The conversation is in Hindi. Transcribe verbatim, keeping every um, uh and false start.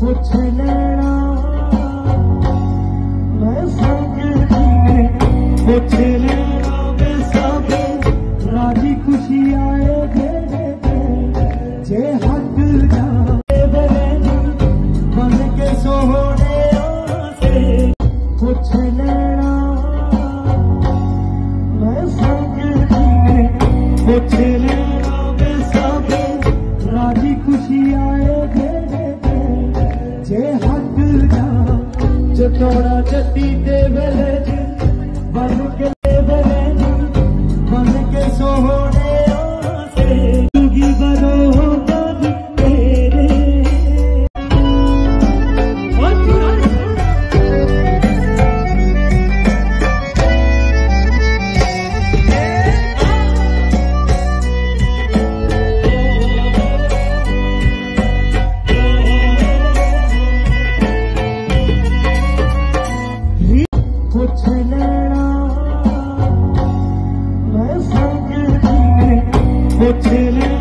कुछ लेना मैं संग जीने कुछ लेना मैं सब राजी खुशी आए दे जे हक जाए बन के सोहने से कुछ लेना मैं संग जीने कुछ लेना मैं सब राजी खुशी आए दे जे हक जा चतोड़ा चट्टी दे वेले बन के वेले बन के सोहने से जुगी बनो बन तेरे कुछ लेना मैं संग जीने कुछ लेना